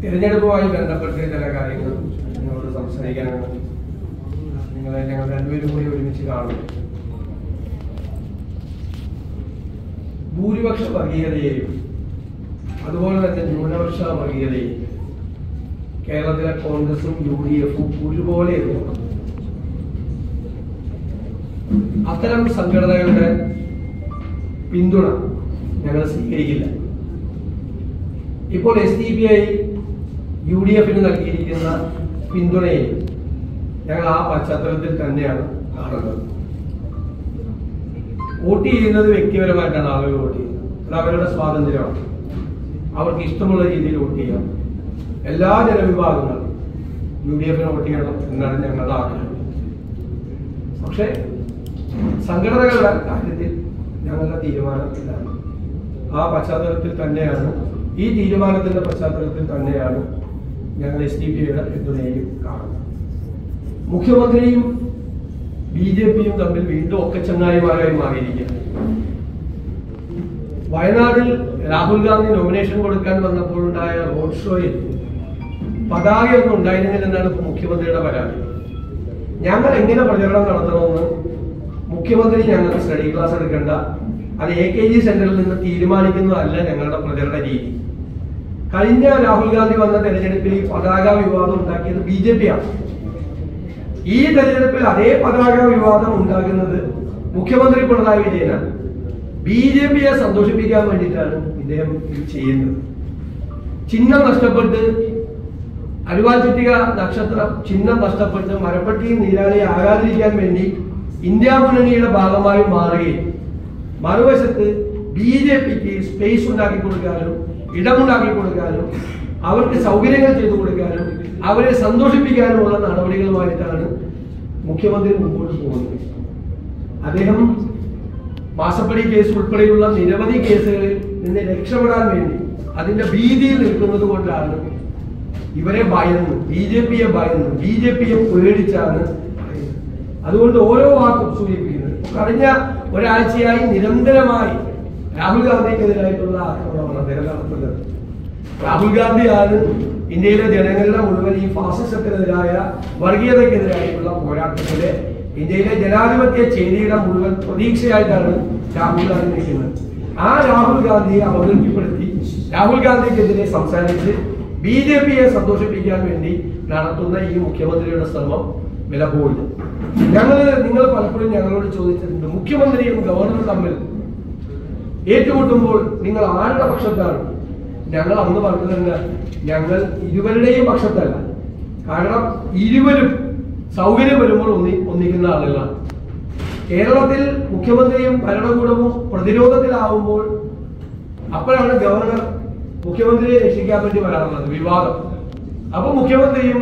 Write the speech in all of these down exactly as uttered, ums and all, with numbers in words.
തിരഞ്ഞെടുപ്പുമായി ബന്ധപ്പെട്ട് ചില കാര്യങ്ങൾ നിങ്ങളോട് സംസാരിക്കാനാണ് നിങ്ങളെ ഞങ്ങൾ രണ്ടുപേരും കൂടി ഒരുമിച്ച് കാണുന്നു. ഭൂരിപക്ഷ വർഗീയതയെയും അതുപോലെ തന്നെ ന്യൂനപക്ഷ വർഗീയതയെയും കേരളത്തിലെ കോൺഗ്രസും യു ഡി എഫും ഒരുപോലെ എതിർക്കുന്നു. അത്തരം സംഘടനകളുടെ പിന്തുണ ഞങ്ങൾ സ്വീകരിക്കില്ല. ഇപ്പോൾ S D P I U D എഫിന് നൽകിയിരിക്കുന്ന പിന്തുണയെ ഞങ്ങൾ ആ പശ്ചാത്തലത്തിൽ തന്നെയാണ് കാണുന്നത്. വോട്ട് ചെയ്യുന്നത് വ്യക്തിപരമായിട്ടാണ് ആളുകൾ വോട്ട് ചെയ്യുന്നത്. അത് അവരുടെ സ്വാതന്ത്ര്യമാണ്. അവർക്ക് ഇഷ്ടമുള്ള രീതിയിൽ വോട്ട് ചെയ്യാം. എല്ലാ ജനവിഭാഗങ്ങളും യു ഡി എഫിന് വോട്ട് ചെയ്യണം എന്നാണ് ഞങ്ങളുടെ ആഗ്രഹം. പക്ഷേ സംഘടനകളുടെ കാര്യത്തിൽ ഞങ്ങളുടെ തീരുമാനം ഇതാണ്. ആ പശ്ചാത്തലത്തിൽ തന്നെയാണ്, ഈ തീരുമാനത്തിന്റെ പശ്ചാത്തലത്തിൽ തന്നെയാണ് ഞങ്ങൾ എസ് ഡി പി ഐയുടെ പിന്തുണയും കാണുന്നത്. മുഖ്യമന്ത്രിയും ബി ജെ പിയും തമ്മിൽ വീണ്ടും ഒക്കെ ചങ്ങായിമാരായി മാറിയിരിക്കുകയാണ്. വയനാട്ടിൽ രാഹുൽ ഗാന്ധി നോമിനേഷൻ കൊടുക്കാൻ വന്നപ്പോഴുണ്ടായ റോഡ് ഷോയിൽ പതാകയൊന്നും ഉണ്ടായിരുന്നില്ലെന്നാണ് ഇപ്പൊ മുഖ്യമന്ത്രിയുടെ പരാതി. ഞങ്ങൾ എങ്ങനെ പ്രചരണം നടത്തണമെന്ന് മുഖ്യമന്ത്രി ഞങ്ങൾക്ക് സ്റ്റഡി ക്ലാസ് എടുക്കേണ്ട, അത് എ കെ ജി സെന്ററിൽ നിന്ന് തീരുമാനിക്കുന്നതല്ല ഞങ്ങളുടെ പ്രചരണ രീതി. കഴിഞ്ഞ രാഹുൽ ഗാന്ധി വന്ന തെരഞ്ഞെടുപ്പിൽ പതാക വിവാദം ഉണ്ടാക്കിയത് ബി ജെ പി ആണ്. ഈ തെരഞ്ഞെടുപ്പിൽ അതേ പതാക വിവാദം ഉണ്ടാക്കുന്നത് മുഖ്യമന്ത്രി പിണറായി വിജയനാണ്. ബി ജെ പിയെ സന്തോഷിപ്പിക്കാൻ വേണ്ടിയിട്ടാണ് ഇദ്ദേഹം ഇത് ചെയ്യുന്നത്. ചിഹ്നം നഷ്ടപ്പെട്ട് അരുവാൾ ചുറ്റിക നക്ഷത്രം ചിഹ്നം നഷ്ടപ്പെട്ട് മരപ്പട്ടിയും നീരാളി ആകാതിരിക്കാൻ വേണ്ടി ഇന്ത്യ മുന്നണിയുടെ ഭാഗമായി മാറുകയും മറുവശത്ത് ബി ജെ പിക്ക് സ്പേസ് ഉണ്ടാക്കി കൊടുക്കാനും ഇടമുണ്ടാക്കി കൊടുക്കാനും അവർക്ക് സൗകര്യങ്ങൾ ചെയ്തു കൊടുക്കാനും അവരെ സന്തോഷിപ്പിക്കാനുമുള്ള നടപടികളുമായിട്ടാണ് മുഖ്യമന്ത്രി മുമ്പോട്ട് പോകുന്നത്. അദ്ദേഹം മാസപ്പടി കേസ് ഉൾപ്പെടെയുള്ള നിരവധി കേസുകളിൽ നിന്ന് രക്ഷപ്പെടാൻ വേണ്ടി അതിന്റെ ഭീതിയിൽ നിൽക്കുന്നത് കൊണ്ടാണ് ഇവരെ ഭയന്ന്, ബി ജെ പിയെ ഭയന്ന്, ബി ജെ പിയെ പേടിച്ചാണ്. അതുകൊണ്ട് ഓരോ വാക്കും സൂചിപ്പിക്കുന്നത് കഴിഞ്ഞ ഒരാഴ്ചയായി നിരന്തരമായി രാഹുൽ ഗാന്ധിക്കെതിരായിട്ടുള്ള ആക്രമണമാണ് അദ്ദേഹം നടത്തുന്നത്. രാഹുൽ ഗാന്ധിയാണ് ഇന്ത്യയിലെ ജനങ്ങളുടെ മുഴുവൻ ഈ ഫാസിസത്തിനെതിരായ വർഗീയതയ്ക്കെതിരായിട്ടുള്ള പോരാട്ടത്തിലെ ഇന്ത്യയിലെ ജനാധിപത്യ ചേരിയുടെ മുഴുവൻ പ്രതീക്ഷയായിട്ടാണ് രാഹുൽ ഗാന്ധി നിൽക്കുന്നത്. ആ രാഹുൽ ഗാന്ധിയെ അപകീർത്തിപ്പെടുത്തി രാഹുൽ ഗാന്ധിക്കെതിരെ സംസാരിച്ച് ബി ജെ പിയെ സന്തോഷിപ്പിക്കാൻ വേണ്ടി നടത്തുന്ന ഈ മുഖ്യമന്ത്രിയുടെ ശ്രമം വില പോയില്ല. ഞങ്ങൾ നിങ്ങൾ പലപ്പോഴും ഞങ്ങളോട് ചോദിച്ചിട്ടുണ്ട്, മുഖ്യമന്ത്രിയും ഗവർണറും തമ്മിൽ ഏറ്റുമുട്ടുമ്പോൾ നിങ്ങൾ ആരുടെ പക്ഷത്താണ്? ഞങ്ങൾ അന്ന് പറഞ്ഞതല്ല, ഞങ്ങൾ ഇരുവരുടെയും പക്ഷത്തല്ല. കാരണം ഇരുവരും സൗകര്യം വരുമ്പോൾ ഒന്നി ഒന്നിക്കുന്ന ആളുകളാണ്. കേരളത്തിൽ മുഖ്യമന്ത്രിയും ഭരണകൂടവും പ്രതിരോധത്തിലാവുമ്പോൾ അപ്പോഴാണ് ഗവർണർ മുഖ്യമന്ത്രിയെ രക്ഷിക്കാൻ വേണ്ടി വരാറുള്ളത്, വിവാദം. അപ്പൊ മുഖ്യമന്ത്രിയും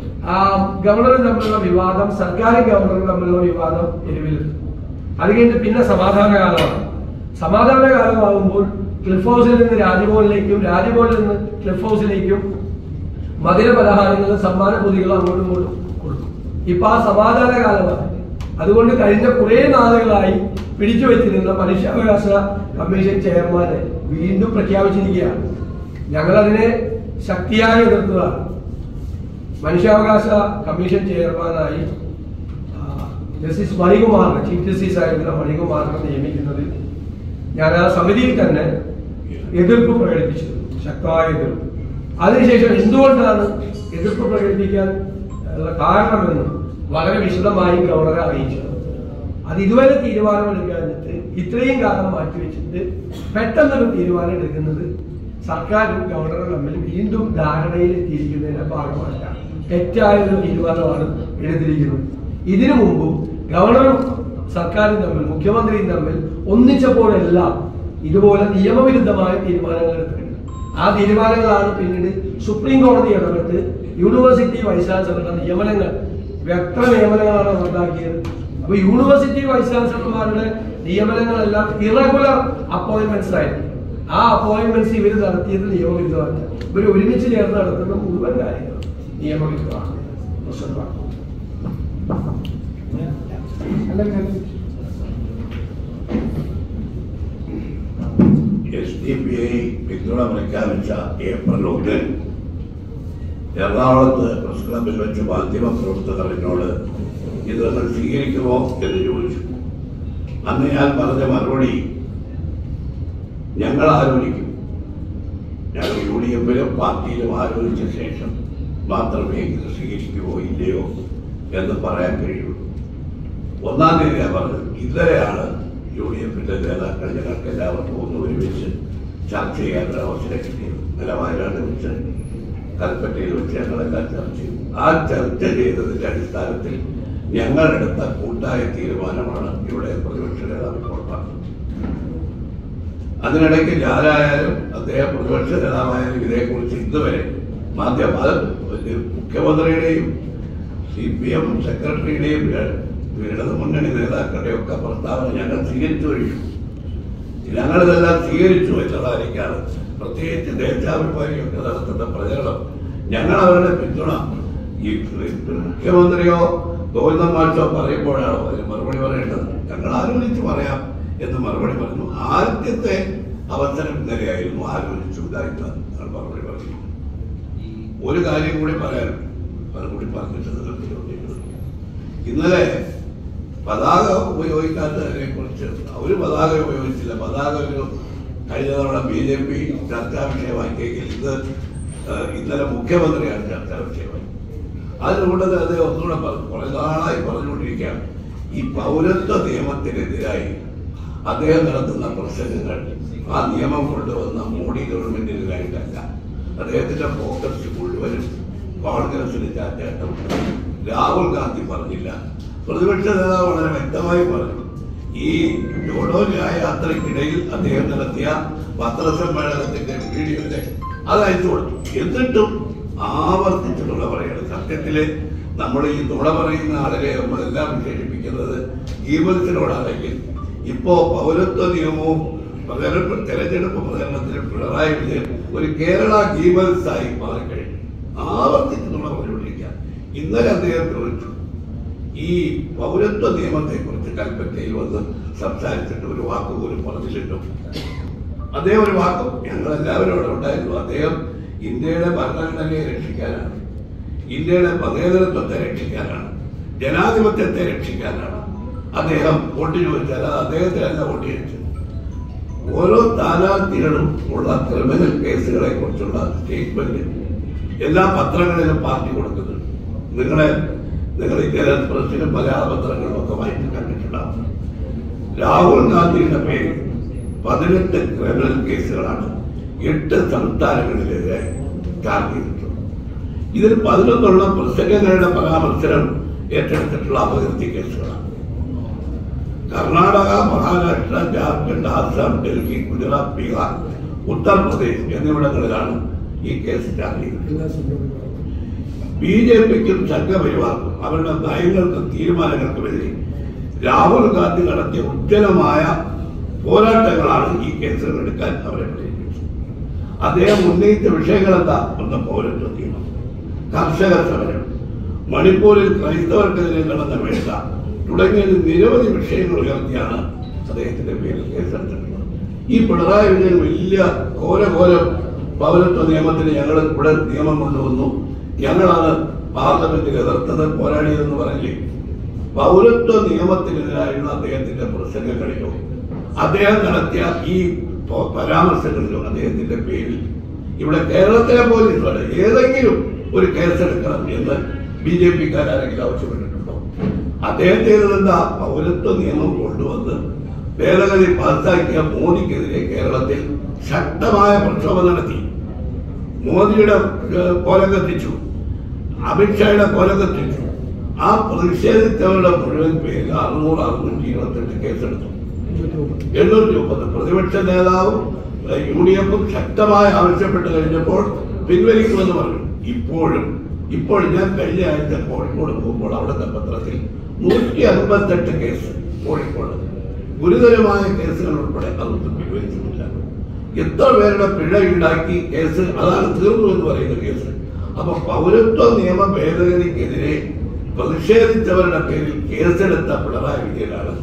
ഗവർണറും തമ്മിലുള്ള വിവാദം, സർക്കാരും ഗവർണറും തമ്മിലുള്ള വിവാദം എരിവിൽ. അത് കഴിഞ്ഞിട്ട് പിന്നെ സമാധാന കാലമാണ്. സമാധാന കാലമാകുമ്പോൾ ക്ലിഫ് ഹൗസിൽ നിന്ന് രാജ്ഭവനിലേക്കും രാജ്ഭവനിൽ നിന്ന് ക്ലിഫ് ഹൗസിലേക്കും മധുര പലഹാരങ്ങളും സമ്മാന പൊതികളും അങ്ങോട്ടും ഇങ്ങോട്ടും കൊടുക്കും. ഇപ്പൊ ആ സമാധാന കാലമാണ്. അതുകൊണ്ട് കഴിഞ്ഞ കുറെ നാളുകളായി പിടിച്ചു വെച്ചിരുന്ന മനുഷ്യാവകാശ കമ്മീഷൻ ചെയർമാനെ വീണ്ടും പ്രഖ്യാപിച്ചിരിക്കുകയാണ്. ഞങ്ങളതിനെ ശക്തിയായി എതിർത്തതാണ്. മനുഷ്യാവകാശ കമ്മീഷൻ ചെയർമാനായി ജസ്റ്റിസ് മണികുമാറിനെ, ചീഫ് ജസ്റ്റിസ് ആയിരുന്ന മണികുമാറിനെ നിയമിക്കുന്നതിൽ ഞാൻ ആ സമിതിയിൽ തന്നെ എതിർപ്പ് പ്രകടിപ്പിച്ചു, ശക്തമായ എതിർപ്പ്. അതിനുശേഷം എന്തുകൊണ്ടാണ് എതിർപ്പ് പ്രകടിപ്പിക്കാൻ ഉള്ള കാരണമെന്ന് വളരെ വിശദമായി ഗവർണറെ അറിയിച്ചു. അത് ഇതുവരെ തീരുമാനമെടുക്കാനിട്ട് ഇത്രയും കാലം മാറ്റിവെച്ചിട്ട് പെട്ടെന്നൊരു തീരുമാനം എടുക്കുന്നത് സർക്കാരും ഗവർണറും തമ്മിൽ വീണ്ടും ധാരണയിൽ എത്തിയിരിക്കുന്നതിന്റെ ഭാഗമായിട്ടാണ്. തെറ്റായ ഒരു തീരുമാനമാണ് എടുത്തിരിക്കുന്നത്. ഇതിനു മുമ്പും ഗവർണറും സർക്കാരും തമ്മിൽ, മുഖ്യമന്ത്രിയും തമ്മിൽ ഒന്നിച്ചപ്പോഴെല്ലാം ഇതുപോലെ നിയമവിരുദ്ധമായ തീരുമാനങ്ങൾ എടുത്തിട്ടുണ്ട്. ആ തീരുമാനങ്ങളാണ് പിന്നീട് സുപ്രീം കോടതി ഇടപെട്ട് യൂണിവേഴ്സിറ്റി വൈസ് ചാൻസലറുടെ നിയമനങ്ങൾ, എത്ര നിയമനങ്ങളാണ് ഉണ്ടാക്കിയത്. അപ്പൊ യൂണിവേഴ്സിറ്റി വൈസ് ചാൻസലർമാരുടെ നിയമനങ്ങളെല്ലാം ഇറഗുലർ അപ്പോയിന്റ്മെന്റ്സ് ആയിരുന്നു. ആ അപ്പോയിന്റ്മെന്റ്സ് ഇവർ നടത്തിയത് നിയമവിരുദ്ധമാണ്. ഇവർ ഒരുമിച്ച് ചേർന്ന് നടത്തുന്ന മുഴുവൻ കാര്യങ്ങൾ നിയമവിരുദ്ധമാണ്. എസ് ഡി പി ഐ പിന്തുണ പ്രഖ്യാപിച്ച ഏപ്രിൽ ഒന്നിൽ എറണാകുളത്ത് പ്രസ് ക്ലബിൽ വെച്ച് മാധ്യമ പ്രവർത്തകർ എന്നോട് ഇത് നിങ്ങൾ സ്വീകരിക്കുമോ എന്ന് ചോദിച്ചു. അന്ന് ഞാൻ പറഞ്ഞ മറുപടി, ഞങ്ങൾ ആലോചിക്കും, ഞങ്ങൾ യു ഡി എഫിലും പാർട്ടിയിലും ആലോചിച്ച ശേഷം മാത്രമേ ഇത് സ്വീകരിക്കുമോ ഇല്ലയോ എന്ന് പറയാൻ കഴിയുള്ളൂ. ഒന്നാം തീയതിയാണ് പറഞ്ഞത്. ഇന്നലെയാണ് യു ഡി എഫിന്റെ നേതാക്കൾ ഞങ്ങൾക്ക് എല്ലാവർക്കും ഒന്ന് ഒരുമിച്ച് ചർച്ച ചെയ്യാനുള്ള അവസരം കിട്ടിയത്. നിലവാരാണ് വെച്ച് കൽപ്പറ്റയിൽ വെച്ച് ഞങ്ങളെല്ലാം ചർച്ച ചെയ്തു. ആ ചർച്ച ചെയ്തതിന്റെ അടിസ്ഥാനത്തിൽ ഞങ്ങളെടുത്ത കൂട്ടായ തീരുമാനമാണ് ഇവിടെ പ്രതിപക്ഷ നേതാവ് ഇപ്പോൾ പറഞ്ഞത്. അതിനിടയ്ക്ക് ഞാനായാലും അദ്ദേഹം പ്രതിപക്ഷ നേതാവായാലും ഇതേക്കുറിച്ച് ഇതുവരെ മാധ്യമ മുഖ്യമന്ത്രിയുടെയും സി പി എം സെക്രട്ടറിയുടെയും ഇടത് മുന്നണി നേതാക്കളുടെയും ഒക്കെ പ്രസ്താവന ഞങ്ങൾ സ്വീകരിച്ചു കഴിഞ്ഞു. ഞങ്ങളിതെല്ലാം സ്വീകരിച്ചു എന്നുള്ളതായിരിക്കാണ് പ്രത്യേകിച്ച് ദേശാഭിമാനിയൊക്കെ നടത്തുന്ന പ്രചരണം. ഞങ്ങൾ അവരുടെ പിന്തുണ ഈ മുഖ്യമന്ത്രിയോ ഗോവിന്ദൻ മാഷോ പറയുമ്പോഴാണോ അതിന് മറുപടി പറയേണ്ടത്? ഞങ്ങൾ ആലോചിച്ച് പറയാം എന്ന് മറുപടി പറഞ്ഞു. ആദ്യത്തെ അവസരം ഇന്നലെയായിരുന്നു. ആലോചിച്ചു ഇതായിരുന്നു ഞങ്ങൾ മറുപടി പറഞ്ഞു. ഒരു കാര്യം കൂടി പറയാൻ കൂടി പറഞ്ഞിട്ട് ഇന്നലെ പതാക ഉപയോഗിക്കാത്തതിനെ കുറിച്ച് ഒരു പതാക ഉപയോഗിച്ചില്ല. പതാക ഒരു കഴിഞ്ഞ തവണ ബി ജെ പി ചർച്ചാ വിഷയമാക്കിയെങ്കിൽ ഇത് ഇന്നലെ മുഖ്യമന്ത്രിയാണ് ചർച്ചാ വിഷയമായി. അതിനുകൂടത് അദ്ദേഹം ഒന്നുകൂടെ പറഞ്ഞു. കുറെ നാളായി പറഞ്ഞുകൊണ്ടിരിക്കുകയാണ് ഈ പൗരത്വ നിയമത്തിനെതിരായി അദ്ദേഹം നടത്തുന്ന പ്രസംഗങ്ങൾ ആ നിയമം കൊണ്ടുവന്ന മോഡി ഗവൺമെന്റിനെതിരായിട്ടല്ല. അദ്ദേഹത്തിന്റെ ഫോക്കസ് മുഴുവനും കോൺഗ്രസിന് ചാറ്റാട്ടമുണ്ട്. രാഹുൽ ഗാന്ധി പറഞ്ഞില്ല. പ്രതിപക്ഷ നേതാവ് വളരെ വ്യക്തമായി പറഞ്ഞു. ഈ ജോഡോ യാത്രയ്ക്കിടയിൽ അദ്ദേഹം നടത്തിയ പത്രസമ്മേളനത്തിന്റെ വീഡിയോയിലെ അത് അയച്ചു കൊടുത്തു. എന്നിട്ടും ആവർത്തിച്ച് നുണ പറയണം. സത്യത്തില് നമ്മൾ ഈ നുണ പറയുന്ന ആളുകളെ നമ്മളെല്ലാം വിശേഷിപ്പിക്കുന്നത് ഗീബൽസിനോടാണെങ്കിൽ ഇപ്പോ പൗരത്വ നിയമവും തെരഞ്ഞെടുപ്പ് പ്രചരണത്തിന് പിണറായി വിജയൻ ഒരു കേരള ഗീബൽസായി മാറിക്കഴിഞ്ഞു. ആവർത്തിച്ച് നുണ പറഞ്ഞുകൊണ്ടിരിക്കുക. ഇന്നലെ അദ്ദേഹം ചോദിച്ചു, ഈ പൗരത്വ നിയമത്തെ കുറിച്ച് കൽപ്പറ്റയിൽ വന്ന് സംസാരിച്ചിട്ട് ഒരു വാക്ക് പോലും പറഞ്ഞില്ലല്ലോ. അദ്ദേഹം ഒരു വാക്കും ഞങ്ങളെല്ലാവരും അവിടെ ഉണ്ടായിരുന്നു. അദ്ദേഹം ഇന്ത്യയുടെ ഭരണഘടനയെ രക്ഷിക്കാനാണ്, ഇന്ത്യയുടെ മതേതരത്വത്തെ രക്ഷിക്കാനാണ്, ജനാധിപത്യത്തെ രക്ഷിക്കാനാണ് അദ്ദേഹം വോട്ട് ചോദിച്ചാൽ അത് അദ്ദേഹത്തിനല്ല വോട്ട് ചോദിച്ചത്. ഓരോ സ്ഥാനാർത്ഥികളും ഉള്ള ക്രിമിനൽ കേസുകളെ കുറിച്ചുള്ള സ്റ്റേറ്റ്മെന്റ് എല്ലാ പത്രങ്ങളിലും പാർട്ടി കൊടുക്കുന്നുണ്ട്. നിങ്ങളെ നിങ്ങൾ ഇന്ത്യൻ എക്സ്പ്രസിലും മലയാള പത്രങ്ങളിലും ഒക്കെ വായിച്ച് കണ്ടിട്ടുണ്ടാവും. രാഹുൽ ഗാന്ധിയുടെ പേരിൽ പതിനെട്ട് ക്രിമിനൽ കേസുകളാണ് എട്ട് സംസ്ഥാനങ്ങളിലെതിരെ ചാർജ് ചെയ്തിട്ടുള്ളത്. ഇതിൽ പതിനൊന്നുള്ള പ്രസംഗങ്ങളുടെ പരാമർശനം ഏറ്റെടുത്തിട്ടുള്ള അപകീർത്തി കേസുകളാണ്. കർണാടക, മഹാരാഷ്ട്ര, ജാർഖണ്ഡ്, ആസാം, ഡൽഹി, ഗുജറാത്ത്, ബീഹാർ, ഉത്തർപ്രദേശ് എന്നിവിടങ്ങളിലാണ് ഈ കേസ് ചാർജ് ചെയ്തിട്ടുള്ളത്. ബി ജെ പിക്കും സംഘപരിവാർക്കും അവരുടെ നയങ്ങൾക്കും തീരുമാനങ്ങൾക്കുമെതിരെ രാഹുൽ ഗാന്ധി നടത്തിയ ഉജ്ജ്വലമായ പോരാട്ടങ്ങളാണ് ഈ കേസുകൾ എടുക്കാൻ അവരെ പ്രേരിപ്പിച്ചത്. അദ്ദേഹം ഉന്നയിച്ച വിഷയങ്ങൾ എന്താ? ഒന്ന് പൗരത്വ നിയമം, കർഷക സമരം, മണിപ്പൂരിൽ ക്രൈസ്തവർക്കെതിരെ നടന്ന വേട്ട തുടങ്ങിയ നിരവധി വിഷയങ്ങൾ ഉയർത്തിയാണ് അദ്ദേഹത്തിന്റെ പേരിൽ കേസെടുത്തിട്ടുള്ളത്. ഈ പിണറായി വിജയൻ വലിയ ഘോരഘോരം പൗരത്വ നിയമത്തിന് ഞങ്ങൾ ഇവിടെ നിയമം കൊണ്ടുവന്നു, ഞങ്ങളാണ് പാർലമെന്റിൽ എതിർത്തത്, പോരാടിയതെന്ന് പറഞ്ഞില്ലേ? പൗരത്വ നിയമത്തിനെതിരായുള്ള അദ്ദേഹത്തിന്റെ പ്രസംഗങ്ങളിലോ അദ്ദേഹം നടത്തിയ ഈ പരാമർശങ്ങളിലോ അദ്ദേഹത്തിന്റെ പേരിൽ ഇവിടെ കേരളത്തിലെ പോലീസുകാർ ഏതെങ്കിലും ഒരു കേസെടുക്കണം എന്ന് ബി ജെ പിക്കാരെങ്കിലും ആവശ്യപ്പെട്ടിട്ടുണ്ടോ? അദ്ദേഹം ചെയ്തതെന്താ? പൗരത്വ നിയമം കൊണ്ടുവന്ന് ഭേദഗതി പാസാക്കിയ മോദിക്കെതിരെ കേരളത്തിൽ ശക്തമായ പ്രക്ഷോഭം നടത്തി. മോദിയുടെ കോലം കത്തിച്ചു, അമിത്ഷായുടെ കോലം കത്തിച്ചു. ആ പ്രതിഷേധിച്ചവരുടെ മുഴുവൻ പേരിൽ അറുന്നൂറ് അറുന്നൂറ്റി ഇരുപത്തെട്ട് കേസെടുത്തു. എണ്ണൂറ്റി മുപ്പത് പ്രതിപക്ഷ നേതാവും യു ഡി എഫും ശക്തമായി ആവശ്യപ്പെട്ട് കഴിഞ്ഞപ്പോൾ പിൻവലിക്കുമെന്ന് പറഞ്ഞു. ഇപ്പോഴും ഇപ്പോൾ ഞാൻ കഴിഞ്ഞ ആഴ്ച കോഴിക്കോട് പോകുമ്പോൾ അവിടുത്തെ പത്രത്തിൽ നൂറ്റി അൻപത്തെട്ട് കേസ് കോഴിക്കോട് ഗുരുതരമായ കേസുകൾ ഉൾപ്പെടെ അതൊന്നും പിൻവലിച്ചിട്ടില്ല. എത്ര പേരുടെ പിഴ ഈടാക്കി കേസ് അതാണ് തീർന്നു എന്ന് പറയുന്ന കേസ്. അപ്പൊ പൗരത്വ നിയമ ഭേദഗതിക്കെതിരെ പ്രതിഷേധിച്ചവരുടെ പേരിൽ കേസെടുത്ത പിണറായി വിജയനാണ്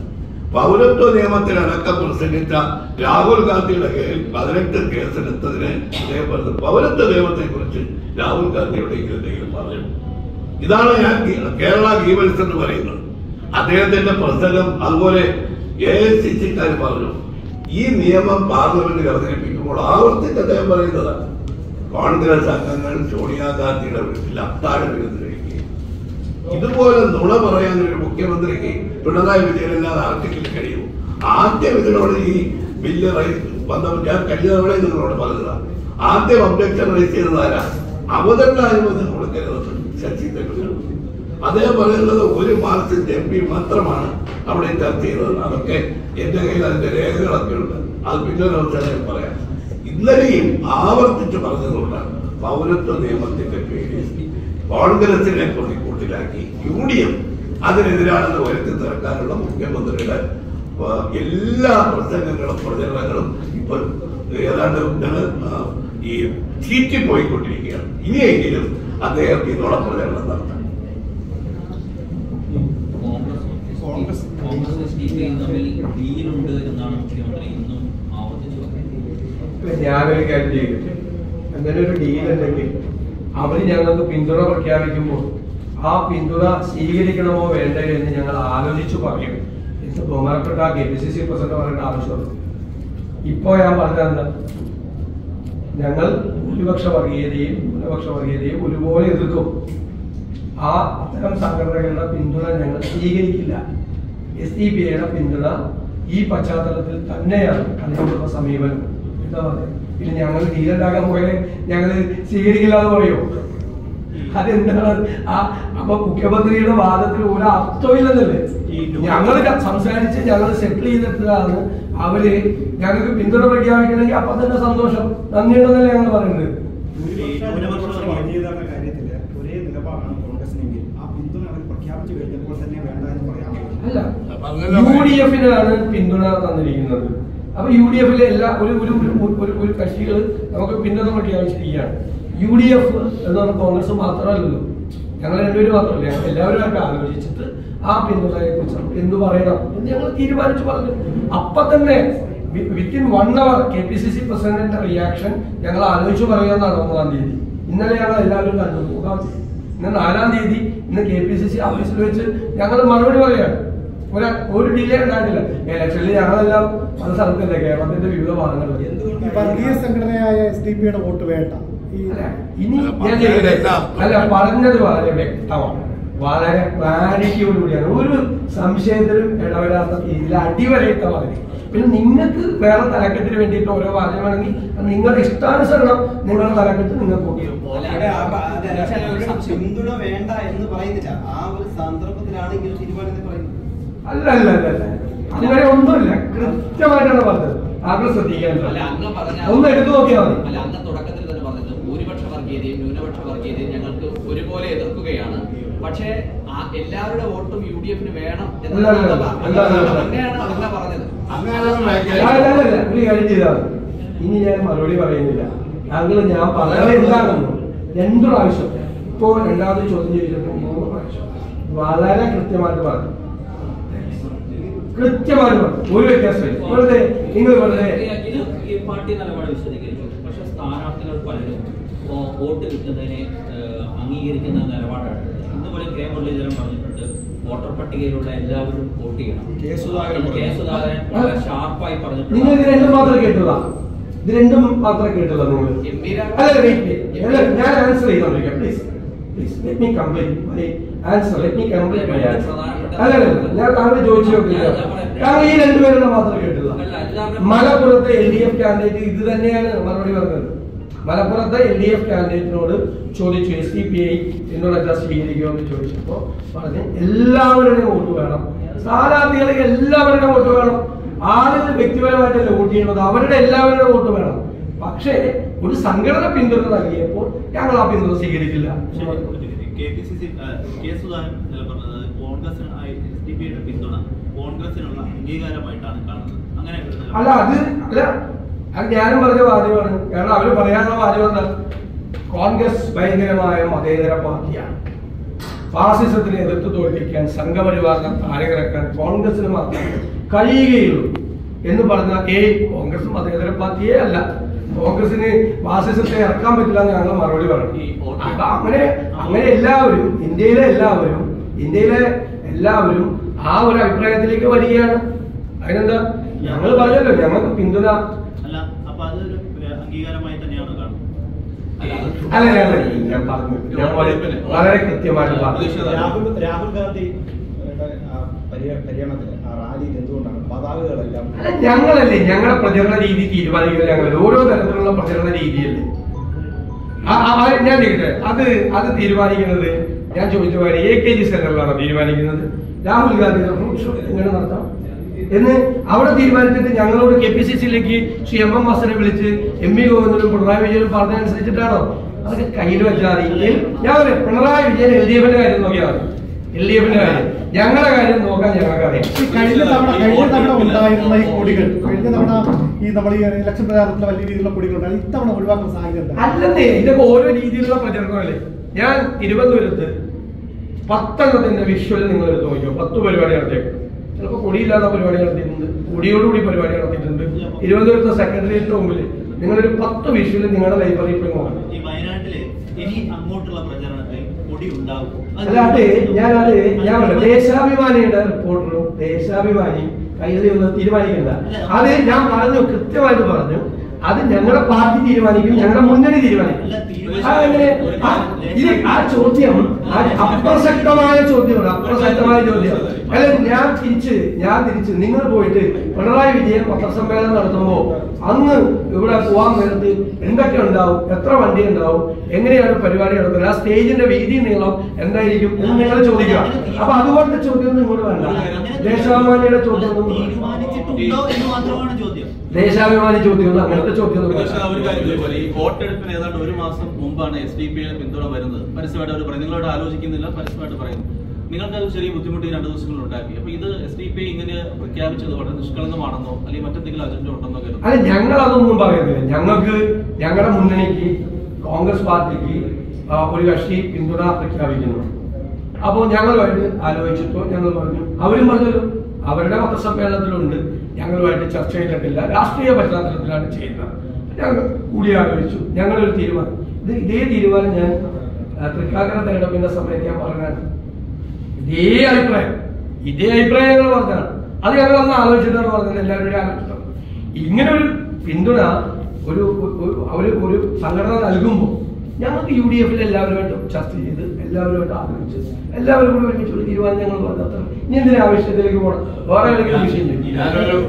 പൗരത്വ നിയമത്തിലടക്കം പ്രസംഗിച്ച രാഹുൽ ഗാന്ധിയുടെ കീഴിൽ പതിനെട്ട് കേസെടുത്തതിന് അദ്ദേഹം പറഞ്ഞത് പൗരത്വ നിയമത്തെ കുറിച്ച് രാഹുൽ ഗാന്ധിയുടെ എന്തെങ്കിലും പറഞ്ഞു. ഇതാണ് ഞാൻ കേരള ഗീവൽസ് എന്ന് പറയുന്നത്. അദ്ദേഹത്തിന്റെ പ്രസംഗം അതുപോലെ എ ഐ സി സിക്കാർ പറഞ്ഞു. ഈ നിയമം പാർലമെന്റിൽ അവതരിപ്പിക്കുമ്പോൾ ആവർത്തിച്ച് അദ്ദേഹം പറയുന്നതാണ് കോൺഗ്രസ് അംഗങ്ങൾ സോണിയാഗാന്ധിയുടെ വീട്ടിൽ അത്താഴം ഇരുന്ന് കഴിക്കുകയും ഇതുപോലെ നുണ പറയാൻ ഒരു മുഖ്യമന്ത്രിക്ക് പിണറായി വിജയനല്ലാതെ ആർക്കെങ്കിലും കഴിയും. ആദ്യം ഇതിനോട് ഈ ബില്ല് റൈസ് വന്നപ്പോൾ ഞാൻ കഴിഞ്ഞ തവണ നിങ്ങളോട് പറഞ്ഞതാണ്. ആദ്യം ഒബ്ജക്ഷൻ റൈസ് ചെയ്തതാരാ? അവതരണ അനുമതി കൊടുക്കരുത് ശശി തരൂർ. അദ്ദേഹം പറയുന്നത് ഒരു മാർക്സിസ്റ്റ് എം പി മാത്രമാണ് അവിടെ ചർച്ച ചെയ്തത്. അതൊക്കെ എന്റെ കയ്യിൽ അതിന്റെ രേഖകളൊക്കെ ഉണ്ട്. അത് പിന്നൊരു അവസരം പറയാം. ഇന്നലെയും ആവർത്തിച്ച് പറഞ്ഞതുകൊണ്ടാണ് പൗരത്വ നിയമത്തിന്റെ പേരിൽ കോൺഗ്രസിനെ പ്രതിക്കൂട്ടിലാക്കി യു ഡി എഫ് അതിനെതിരാണെന്ന് വരുത്തി തീർക്കാനുള്ള മുഖ്യമന്ത്രിയുടെ എല്ലാ പ്രസംഗങ്ങളും പ്രചരണങ്ങളും ഇപ്പോൾ ഏതാണ്ട് ഈ ചീറ്റി പോയിക്കൊണ്ടിരിക്കുകയാണ്. ഇനിയെങ്കിലും അദ്ദേഹം ഇതിനുള്ള പ്രചരണം നടത്താം. ഞാനൊരു കാര്യം ചെയ്തിട്ട് അങ്ങനെ ഒരു ഡീൽ ഉണ്ടെങ്കിൽ അവര് ഞങ്ങൾക്ക് പിന്തുണ പ്രഖ്യാപിക്കുമ്പോൾ ആ പിന്തുണ സ്വീകരിക്കണമോ വേണ്ടയോ എന്ന് ഞങ്ങൾ ആലോചിച്ചു പറയും. ഇത് ബഹുമാനപ്പെട്ട K P C C president പറയേണ്ട ആവശ്യമുണ്ട്. ഇപ്പോ ഞാൻ പറഞ്ഞത് ഞങ്ങൾ ഭൂരിപക്ഷ വർഗീയതയും ന്യൂനപക്ഷ വർഗീയതയും ഒരുപോലെ എതിർക്കും. ആ അത്തരം സംഘടനകളുടെ പിന്തുണ ഞങ്ങൾ സ്വീകരിക്കില്ല. എസ് ഡി പി ഐയുടെ പിന്തുണ ഈ പശ്ചാത്തലത്തിൽ തന്നെയാണ് അതിനുള്ള സമീപനം. എന്താ പറയുക? പിന്നെ ഞങ്ങൾ ഡീലുണ്ടാക്കാൻ പോയാൽ ഞങ്ങൾ സ്വീകരിക്കില്ല എന്ന് പറയോ? അതെന്താണ്? ആ അപ്പൊ മുഖ്യമന്ത്രിയുടെ വാദത്തിൽ ഒരു അർത്ഥമില്ലെന്നല്ലേ? ഞങ്ങൾ സംസാരിച്ച് ഞങ്ങൾ സെറ്റിൽ ചെയ്തിട്ടാണ് അവര് ഞങ്ങൾക്ക് പിന്തുണ പ്രഖ്യാപിക്കണമെങ്കിൽ അപ്പൊ തന്നെ സന്തോഷം നന്ദിയുണ്ടെന്നല്ലേ ഞങ്ങൾ പറയുന്നത്. അല്ല, യു ഡി എഫിനാണ് പിന്തുണ തന്നിരിക്കുന്നത്. അപ്പൊ യു ഡി എഫിലെ എല്ലാ ഒരു ഒരു ഒരു കക്ഷികൾ നമുക്ക് പിന്തുണ പ്രഖ്യാപിച്ചിരിക്കുകയാണ്. യു ഡി എഫ് എന്ന് പറഞ്ഞ കോൺഗ്രസ് മാത്രമല്ലല്ലോ, ഞങ്ങൾ രണ്ടുപേരും മാത്രമല്ല, ഞങ്ങൾ എല്ലാവരും ആയിട്ട് ആലോചിച്ചിട്ട് ആ പിന്തുണയെ കുറിച്ച് എന്ത് പറയണം എന്ന് ഞങ്ങൾ തീരുമാനിച്ചു പറഞ്ഞു. അപ്പൊ തന്നെ within one hour K P C C പ്രസിഡന്റിന്റെ റിയാക്ഷൻ ഞങ്ങൾ ആലോചിച്ചു പറയുന്നതാണ് ഒന്നാം തീയതി. ഇന്നലെ ഞങ്ങൾ എല്ലാവരും കണ്ടു. മൂന്നാം തീയതി ഇന്ന് നാലാം തീയതി ഇന്ന് കെ പി സി സി ഓഫീസിൽ വെച്ച് ഞങ്ങൾ മറുപടി പറയാണ്. ഒരു ഒരു ഡിലേ ഉണ്ടായിട്ടില്ല. ഇലക്ഷനിൽ ഞങ്ങളെല്ലാം പല സ്ഥലത്തല്ലേ കേരളത്തിന്റെ വിവിധ ഭാഗങ്ങളിൽ. വർഗീയ സംഘടനയായ എസ് ഡി പിയുടെ വോട്ട് വേണ്ട. ഇനി ഞാൻ അല്ല പറഞ്ഞത് വളരെ വ്യക്തമാണ്, വളരെ ക്ലാരിറ്റിയോടുകൂടിയാണ്, ഒരു സംശയത്തിലും ഇടവരാത്ത രീതിയിൽ അടിവരയിട്ട മാതിരി. പിന്നെ നിങ്ങൾക്ക് വേറെ തലക്കെട്ടിന് വേണ്ടിയിട്ട് ഓരോ വാചകമാണെങ്കിൽ നിങ്ങളുടെ ഇഷ്ടാനുസരണം നിങ്ങളുടെ തലക്കെട്ട് നിങ്ങൾ കൂട്ടിയും പിന്തുണ വേണ്ട എന്ന് പറയുന്നില്ല. ആ ഒരു സന്ദർഭത്തിലാണെങ്കിൽ തീരുമാനത്തിൽ പറയുന്നത് അല്ല അല്ല അല്ല അല്ല അങ്ങനെ ഒന്നുമില്ല. കൃത്യമായിട്ടാണ് പറഞ്ഞത്. ആദ്യം ശ്രദ്ധിക്കാൻ ഒന്ന് എടുത്തു നോക്കിയാൽ മതി. അല്ല, അങ്ങ് തുടക്കത്തിൽ തന്നെ പറഞ്ഞത് ഭൂരിപക്ഷ വർഗീയതയും ന്യൂനപക്ഷ വർഗീയതയും ഞങ്ങൾക്ക് ഒരുപോലെ എതിർക്കുകയാണ്. പക്ഷേ എല്ലാവരുടെ വോട്ടും യു ഡി എഫിന് വേണം എന്നാണ് അതല്ല പറഞ്ഞത്. ഒരു കാര്യം ചെയ്താൽ ഇനി ഞാൻ മറുപടി പറയുന്നില്ല. താങ്കൾ ഞാൻ പറയുന്നത് എന്താണെന്ന് രണ്ടു പ്രാവശ്യം ഇപ്പോ രണ്ടാമത് ചോദ്യം ചെയ്തിട്ട് മൂന്ന് പ്രാവശ്യം വളരെ കൃത്യമായിട്ട് പറഞ്ഞു. കൃത്യമായിട്ട് പറഞ്ഞു. ഒരു വ്യത്യാസമില്ല. വെറുതെ നിങ്ങൾ വെറുതെ പാർട്ടി നിലപാട് വിശദീകരിച്ചു. പക്ഷെ സ്ഥാനാർത്ഥികൾ പലരും വോട്ട് കിട്ടുന്നതിനെ അംഗീകരിക്കുന്ന നിലപാടാണ്. ഇന്ന് പോലും കെ മുരളീധരൻ പറഞ്ഞിട്ടുണ്ട് വോട്ടർ പട്ടികയിലുള്ള എല്ലാവരും വോട്ട് ചെയ്യണം. കെ സുധാകരൻ വളരെ ഷാർപ്പായി പറഞ്ഞിട്ടുണ്ട്. നിങ്ങൾ ഇത് രണ്ടും മാത്രം കേട്ടതാ? ഇത് രണ്ടും മാത്രം കേട്ടതാ നിങ്ങൾ? അല്ല, ഞാൻ ആൻസർ ചെയ്തോണ്ടിരിക്കാം. Please please let me complete my answer. Let me complete my answer. അല്ല അല്ല ഞാൻ താങ്കൾ ചോദിച്ചു നോക്കില്ല. താങ്കൾ ഈ രണ്ടുപേരുടെ മാത്രം കേട്ടതാ? മലപ്പുറത്തെ എൽ ഡി എഫ് കാൻഡിഡേറ്റ് ഇത് തന്നെയാണ് മറുപടി പറഞ്ഞത്. മലപ്പുറത്തെ എൽ ഡി എഫ് കാൻഡിഡേറ്റിനോട് ചോദിച്ചു എസ് ഡി പി ഐ എന്നോട് സ്വീകരിക്കുമെന്ന് ചോദിച്ചപ്പോ പറഞ്ഞു എല്ലാവരുടെയും വോട്ട് വേണം, സ്ഥാനാർത്ഥികൾക്ക് എല്ലാവരുടെ വോട്ട് വേണം. ആളുകൾ വ്യക്തിപരമായിട്ടല്ല വോട്ട് ചെയ്യുന്നത്, അവരുടെ എല്ലാവരുടെ വോട്ട് വേണം. പക്ഷേ ഒരു സംഘടന പിന്തുണ നൽകിയപ്പോൾ ഞങ്ങൾ ആ പിന്തുണ സ്വീകരിക്കില്ല. K P C C K Sudhakaran നിലപറഞ്ഞത് കോൺഗ്രസിന് എസ് ഡി പി യുടെ പിന്തുണ കോൺഗ്രസിനുള്ള അംഗീകാരമായിട്ടാണ് കാണുന്നത്. അങ്ങനെ അല്ല, അത് അല്ല അത് ഞാനും പറഞ്ഞ വാചകമാണ്. കാരണം അവര് പറയാനുള്ള വാചകം എന്താ? കോൺഗ്രസ് ഭയങ്കരമായ മതേതര പാർട്ടിയാണ്, ഫാസിസത്തിനെ എതിർത്ത് തോൽപ്പിക്കാൻ സംഘപരിവാറിനെ താഴെക്കിറക്കാൻ കോൺഗ്രസിന് മാത്രം കഴിയുകയുള്ളൂ എന്ന് പറഞ്ഞ ഏ കോൺഗ്രസ് മതേതര പാർട്ടിയേ അല്ല, കോൺഗ്രസിന് ഫാസിസത്തെ ഇറക്കാൻ പറ്റില്ല എന്ന് ഞങ്ങൾ മറുപടി പറഞ്ഞു. അപ്പൊ അങ്ങനെ അങ്ങനെ എല്ലാവരും ഇന്ത്യയിലെ എല്ലാവരും ഇന്ത്യയിലെ എല്ലാവരും ആ ഒരു അഭിപ്രായത്തിലേക്ക് വരികയാണ്. അതിനെന്താ, ഞങ്ങൾ പറഞ്ഞല്ലോ ഞങ്ങൾക്ക് പിന്തുണ. അല്ല, അപ്പൊ അതൊരു അംഗീകാരമായി തന്നെയാണ് കാണുന്നത്. അല്ല അല്ല ഞാൻ പറഞ്ഞു, ഞാൻ വളരെ കൃത്യമായിട്ട് പറഞ്ഞു. രാഹുൽ രാഹുൽ ഗാന്ധി പര്യടനത്തിന് ആ റാലിയിൽ എന്തുകൊണ്ടാണ് പതാകകളെല്ലാം? അല്ല, ഞങ്ങളല്ലേ ഞങ്ങളുടെ പ്രചരണ രീതി തീരുമാനിക്കുന്നത്. ഞങ്ങൾ ഓരോ തരത്തിലുള്ള പ്രചരണ രീതിയല്ലേ ഞാൻ ചോദിക്കട്ടെ, അത് അത് തീരുമാനിക്കുന്നത് ഞാൻ ചോദിച്ച പോലെ എ കെ ജി സെന്ററിലാണ് തീരുമാനിക്കുന്നത്. രാഹുൽ ഗാന്ധി എങ്ങനെ നടത്താം എന്ന് അവിടെ തീരുമാനിച്ചിട്ട് ഞങ്ങളോട് കെ പി സി സിയിലേക്ക് ശ്രീ എം എം ഹസനെ വിളിച്ച് എം വി ഗോവിന്ദനും പിണറായി വിജയനും പറഞ്ഞതനുസരിച്ചിട്ടാണോ? അതൊക്കെ കയ്യിൽ വെച്ചാൽ മതി. ഞാൻ പറയാം, പിണറായി വിജയൻ എൽ ഡി എഫിന്റെ കാര്യം നോക്കിയാൽ മതി. എൽ ഡി എഫിന്റെ കാര്യം, ഞങ്ങളുടെ കാര്യം നോക്കാൻ ഞങ്ങൾക്കറിയാം. കഴിഞ്ഞ തവണ കഴിഞ്ഞ തവണ ഉണ്ടായിരുന്ന ഈ കൊടികൾ, കഴിഞ്ഞ തവണ ഈ നമ്മൾ ഈ ഇലക്ഷൻ പ്രചാരണത്തിൽ വലിയ രീതിയിലുള്ള കൊടികൾ ഉണ്ടായിരുന്നു, ഇത്തവണ ഒഴിവാക്കുന്ന സാഹചര്യം അല്ലെന്നേ. ഇതൊക്കെ ഓരോ രീതിയിലുള്ള പ്രചരണമല്ലേ. ഞാൻ തിരുവനന്തപുരത്ത് പത്തെണ്ണത്തിന്റെ വിഷ്വൽ നിങ്ങൾ എടുത്ത് നോക്കിയോ, പത്ത് പരിപാടി നടത്തിയേക്കും. ചിലപ്പോൾ കൊടിയില്ലാത്ത പരിപാടി നടത്തിയിട്ടുണ്ട്, കൊടിയോടുകൂടി പരിപാടി നടത്തിയിട്ടുണ്ട്. തിരുവനന്തപുരത്തെ സെക്രട്ടേറിയറ്റിന് മുമ്പിൽ നിങ്ങളൊരു പത്ത് വിഷ്വൽ നിങ്ങളുടെ ലൈബ്രറിയിൽ പോയി നോക്കണം. ഈ വയനാട്ടിലെ ഇനി അങ്ങോട്ടുള്ള പ്രചരണത്തിൽ കൊടി ഉണ്ടാവും. അല്ലാതെ ഞാനത് ഞാൻ ദേശാഭിമാനിയുടെ റിപ്പോർട്ടറും ദേശാഭിമാനിയും കയ്യിൽ ഒന്ന് തീരുമാനിക്കണ്ട. അത് ഞാൻ പറഞ്ഞു, കൃത്യമായിട്ട് പറഞ്ഞു. അത് ഞങ്ങളുടെ പാർട്ടി തീരുമാനിക്കും, ഞങ്ങളുടെ മുന്നണി തീരുമാനിക്കും. അങ്ങനെ ഇത് ആ ചോദ്യം അപ്രസക്തമായ ചോദ്യമാണ്, അപ്രസക്തമായ ചോദ്യം. അല്ല, ഞാൻ തിരിച്ച് ഞാൻ തിരിച്ച് നിങ്ങൾ പോയിട്ട് പിണറായി വിജയൻ പത്രസമ്മേളനം നടത്തുമ്പോ അന്ന് ഇവിടെ പോവാൻ നേരത്ത് എന്തൊക്കെ ഉണ്ടാവും, എത്ര വണ്ടി ഉണ്ടാവും, എങ്ങനെയാണ് പരിപാടി നടത്തുന്നത്, ആ സ്റ്റേജിന്റെ വീതി നീളം എന്തായിരിക്കും എന്ന് നിങ്ങൾ ചോദിക്കുക. അപ്പൊ അതുപോലത്തെ ചോദ്യം നിങ്ങളോട് വേണ്ട. ദേശാഭിമാനിയുടെ ചോദ്യം തീരുമാനിച്ചിട്ടുണ്ടോ എന്ന് മാത്രമാണ് ചോദ്യം. ദേശാഭിമാനി ചോദ്യം അങ്ങനത്തെ ചോദ്യം. ഈ വോട്ടെടുപ്പിന് ഏതാണ്ട് ഒരു മാസം മുമ്പാണ് എസ് ഡി പി പിന്തുണ വരുന്നത്. പരസ്യമായിട്ട് അവർ പറയും, നിങ്ങളോട് ആലോചിക്കുന്നില്ല, പരസ്യമായിട്ട് പറയുന്നു. നിങ്ങൾക്ക് അത് ചെറിയ ബുദ്ധിമുട്ട് ഈ രണ്ടു ദിവസങ്ങൾ ഉണ്ടാക്കി. അപ്പൊ ഇത് എസ് ഡി പി ഇങ്ങനെ പ്രഖ്യാപിച്ചത് വളരെ നിഷ്കളങ്കമാണെന്നോ അല്ലെങ്കിൽ മറ്റെന്തെങ്കിലും അജണ്ട ഉണ്ടെന്നോ കരുതുന്നു? അല്ല, ഞങ്ങൾ അതൊന്നും പറയുന്നില്ല. ഞങ്ങൾക്ക് ഞങ്ങളുടെ മുന്നണിക്ക് കോൺഗ്രസ് പാർട്ടിക്ക് ഒരു കക്ഷി പിന്തുണ പ്രഖ്യാപിക്കുന്നു. അപ്പോൾ ഞങ്ങളുമായിട്ട് ആലോചിച്ചപ്പോൾ ഞങ്ങൾ പറഞ്ഞു, അവരും പറഞ്ഞല്ലോ അവരുടെ പത്രസമ്മേളനത്തിലുണ്ട്, ഞങ്ങളുമായിട്ട് ചർച്ച ചെയ്തിട്ടില്ല, രാഷ്ട്രീയ പശ്ചാത്തലത്തിലാണ് ചെയ്യുന്നത്. ഞങ്ങൾ കൂടിയാലോചിച്ചു, ഞങ്ങളൊരു തീരുമാനം. ഇത് ഇതേ തീരുമാനം ഞാൻ തൃക്കാക്കര തെരഞ്ഞെടുപ്പിന്റെ സമയത്ത് ഞാൻ പറഞ്ഞാണ്. ഇതേ അഭിപ്രായം ഇതേ അഭിപ്രായം ഞങ്ങൾ പറഞ്ഞാണ്. അത് ഞങ്ങൾ അന്ന് ആലോചിച്ചിട്ടാണ് പറഞ്ഞത്, എല്ലാവരുടെയും ആലോചിച്ചിട്ടാണ്. ഇങ്ങനെ ഒരു പിന്തുണ ഒരു ഒരു ഒരു സംഘടന നൽകുമ്പോൾ ഞങ്ങൾക്ക് യു ഡി എഫിൽ എല്ലാവരുമായിട്ടും ചർച്ച ചെയ്ത് എല്ലാവരുമായിട്ട് ആലോചിച്ച് എല്ലാവരും കൂടി ഒരുമിച്ച് ഒരു തീരുമാനം ഞങ്ങൾ പറഞ്ഞു. അത്ര ഇനി എന്തിനാ ആവശ്യത്തിലേക്ക് പോകണം, വേറെ ഏതെങ്കിലും വിഷയം ചെയ്യും. ഇത്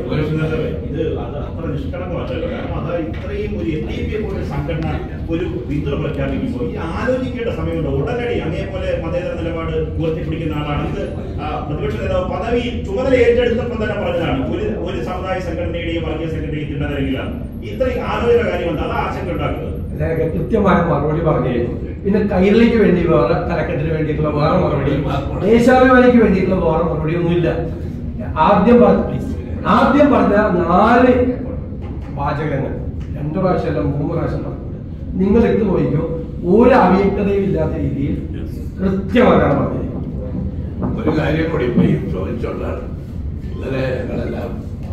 അത് അത്ര നിഷ്കളങ്കമല്ലല്ലോ. കാരണം അത് ഇത്രയും ഒരു എൻ ഡി പി പോലെ സംഘടന ഒരു പിന്തുണ പ്രഖ്യാപിക്കുമ്പോൾ ഈ ആലോചിക്കേണ്ട സമയമുണ്ട്. ഉടനടി അങ്ങേപോലെ മതേതര നിലപാട് ഉയർത്തിപ്പിടിക്കുന്ന ആളാണ്. ഇത് പ്രതിപക്ഷ നേതാവ് പദവി ചുമതല ഏറ്റെടുത്തപ്പോൾ തന്നെ പറഞ്ഞതാണ്, ഒരു ഒരു സമുദായ സംഘടനയുടെയും വർഗീയ സംഘടനയും തിണ്ണതരങ്ങിലാണ്. ഇത്രയും ആലോചന കാര്യമുണ്ട്, അത് ആശങ്ക ഉണ്ടാക്കുന്നത്. കൃത്യമായ മറുപടി പറഞ്ഞു. പിന്നെ കൈരളിക്ക് വേണ്ടി വേറെ, തലക്കെട്ടിന് വേണ്ടിയിട്ടുള്ള വേറെ മറുപടി, ദേശാഭിമാനിക്ക് വേണ്ടിയിട്ടുള്ള വേറെ മറുപടി ഒന്നുമില്ല. ആദ്യം പറഞ്ഞു ആദ്യം പറഞ്ഞ നാല് വാചകങ്ങൾ രണ്ടു പ്രാവശ്യമല്ല മൂന്ന് പ്രാവശ്യം പറഞ്ഞത് നിങ്ങൾ ഇട്ട് പോയിക്കോ, ഒരു അവ്യക്തതയും ഇല്ലാത്ത രീതിയിൽ കൃത്യമാക്കാൻ പറഞ്ഞിരിക്കും. ഒരു കാര്യം കൂടി ഇപ്പൊ ഈ ചോദിച്ചോണ്ടാണ്. ഇന്നലെ ഞങ്ങളെല്ലാം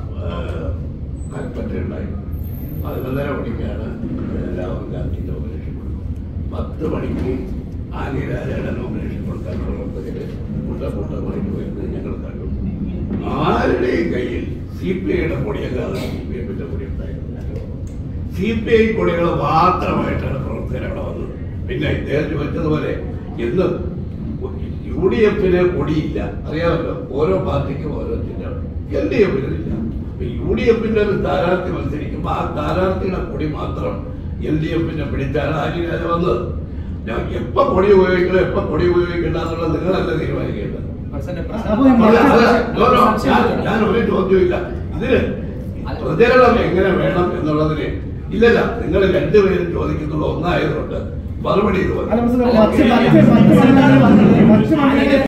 കൽപ്പറ്റയുണ്ടായി. പതിനൊന്നര മണിക്കാണ് രാഹുൽ ഗാന്ധി നോമിനേഷൻ കൊടുക്കുന്നത്. പത്ത് മണിക്ക് ആര്യരാജയുടെ നോമിനേഷൻ കൊടുക്കാൻ പ്രവർത്തകര് കൂട്ടക്കൂട്ടമായിട്ട് വരുന്നത് ഞങ്ങൾ കണ്ടു. ആരുടെയും കയ്യിൽ സി പി ഐയുടെ കൊടിയല്ലാതെ സി പി എമ്മിന്റെ കൊടി ഉണ്ടായിരുന്നില്ല. സി പി ഐ കൊടികൾ മാത്രമായിട്ടാണ് പ്രവർത്തകർ അവിടെ വന്നത്. പിന്നെ ഇദ്ദേഹം ചോദിച്ചതുപോലെ ഇന്ന് യു ഡി എഫിന് കൊടിയില്ല, അറിയാമല്ലോ, ഓരോ പാർട്ടിക്കും ഓരോ ചിഹ്നം. എൽ ഡി എഫിനില്ല. യു ഡി എഫിന്റെ ഒരു സ്ഥാനാർത്ഥി മത്സരിക്കുമ്പോൾ ആ സ്ഥാനാർത്ഥിയുടെ കൊടി മാത്രം എൽ ഡി എഫിനെ പിടിച്ചാണ് ആര്യരാജ വന്നത്. ഞാൻ എപ്പോ കൊടി ഉപയോഗിക്കണം എപ്പോ കൊടി ഉപയോഗിക്കണ്ട എന്നുള്ളത് നിങ്ങളല്ല തീരുമാനിക്കേണ്ടത്. ഞാൻ ഒരു ചോദ്യമില്ല. ഇതിന് പ്രചരണം എങ്ങനെ വേണം എന്നുള്ളതിന് ഇല്ലല്ല, നിങ്ങൾ രണ്ടുപേരും ചോദിക്കുന്നുള്ള ഒന്നായതുകൊണ്ട് മറുപടി ഇത്